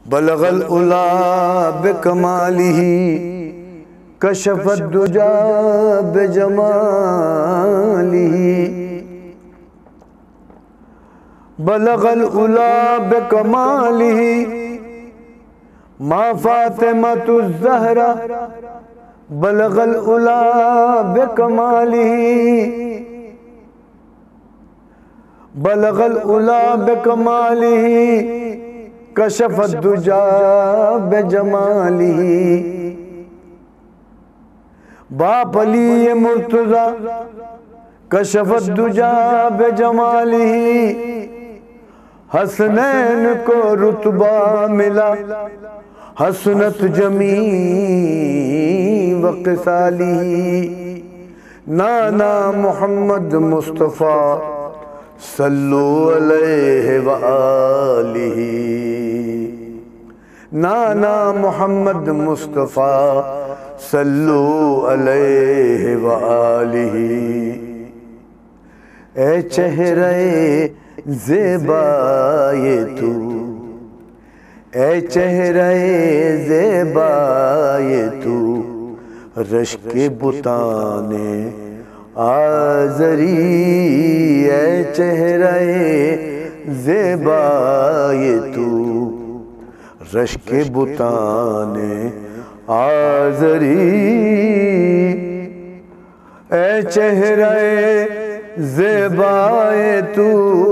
بلغ العلا بکمالہ کشف الدجا بجمالہ بلغ العلا بکمالہ ما فاطمۃ الزہرا بلغ العلا بکمالہ بلغ العلا بکمالہ کشف الدجا بجمالہ باپ علی مرتضی کشف الدجا بجمالہ حسنین کو رتبہ ملا حسنت جمیع وقصالہ نانا محمد مصطفیٰ صلو علیہ وآلہ نانا محمد مصطفیٰ صلو علیہ وآلہ اے چہرہ زیبائے تو اے چہرہ زیبائے تو رشک بتان آزری اے چہرہ زیبائے تو رشک بتان آزری اے چہرہ زیبائے تو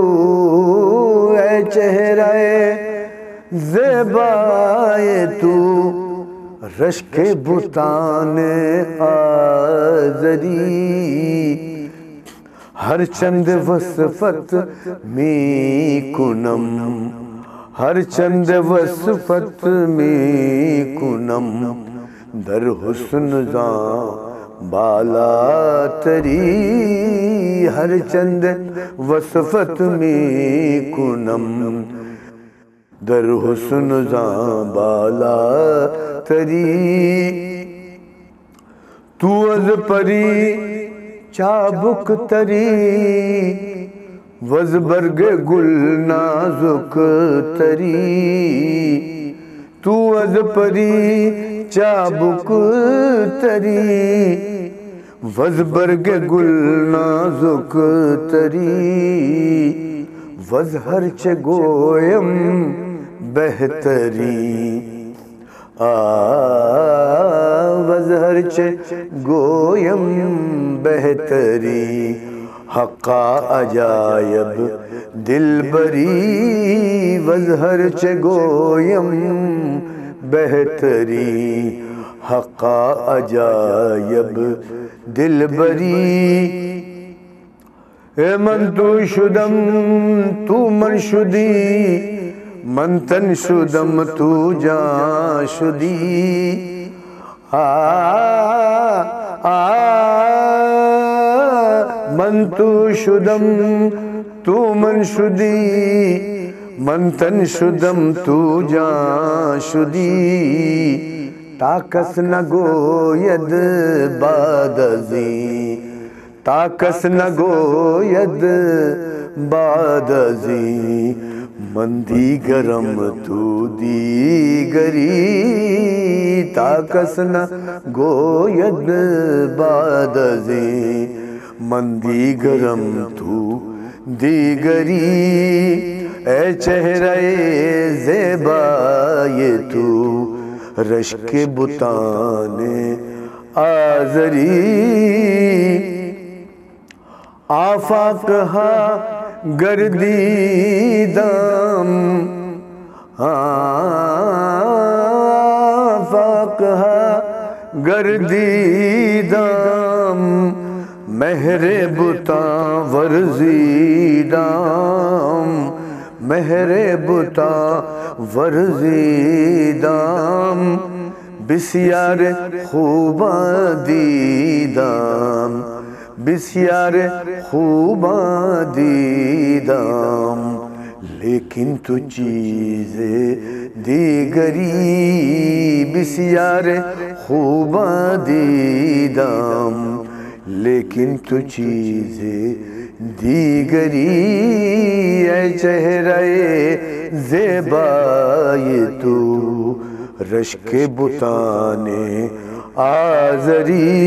اے چہرہ زیبائے تو رشک بتان آزری ہر چند وصفت می کنم ہر چند وصفت می کنم در حسن زاں بالا تری ہر چند وصفت می کنم در حسن زاں بالا تری تو از پری چابک تری وز برگ گل نازک تری تو از پری چابک تری وز برگ گل نازک تری وز ہرچ گویم بہتری وز ہرچ گویم بہتری حقا عجائب دل بری وز ہرچ گویم بہتری حقا عجائب دل بری اے من تو شدم تو من شدی من تن شدم تو جان شدی من تو شدم تو من شدی من تن شدم تو جان شدی تاکس نگوید بعد ازیں تاکس نگوید بعد ازیں من دیگرم تو دیگری تاکس نگوید بعد ازیں من دیگرم تو دیگری اے چہرہ زیبائے تو رشک بتان آزری آفاق ہا گردیدم آفاق ہا گردیدم مہر بتاں ورزیدم مہر بتاں ورزیدم بسیار خوباں دیدم بسیار خوباں دیدم لیکن تو چیز دیگری بسیار خوباں دیدم لیکن تو چیز دیگری اے چہرہ زیبای تو رشک بتان آزری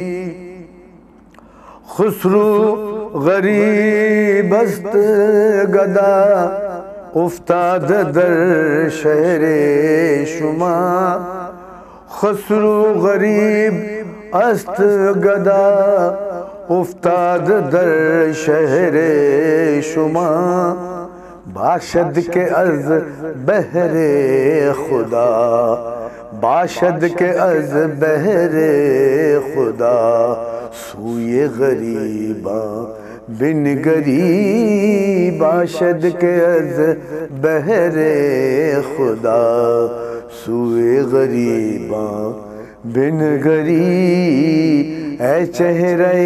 خسرو غریب است گدا افتاد در شہر شما خسرو غریب است گدا افتاد در شہر شما باشد کے از بحر خدا باشد کے از بحر خدا سوی غریباں بن گری باشد کے از بحر خدا سوی غریباں بن گری اے چہرے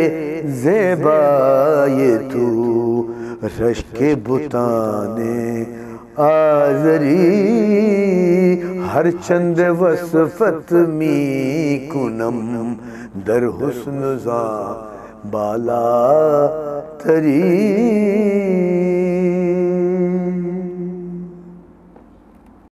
زیبائے تو رشک بتان آزری ہر چند وصفت می کنم در حسن زاں بالا تری